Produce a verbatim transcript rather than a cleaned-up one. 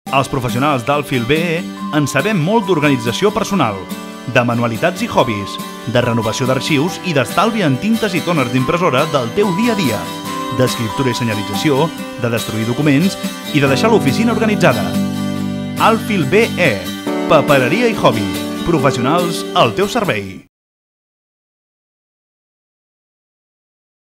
Els professionals d'Alfil B E en sabem molt d'organització personal, de manualitats i hobbies, de renovació d'arxius i d'estalvi en tintes i tòners d'impressora del teu dia a dia, d'escriptura i senyalització, de destruir documents i de deixar l'oficina organitzada. Alfil B E, papereria i hobby, professionals al teu servei.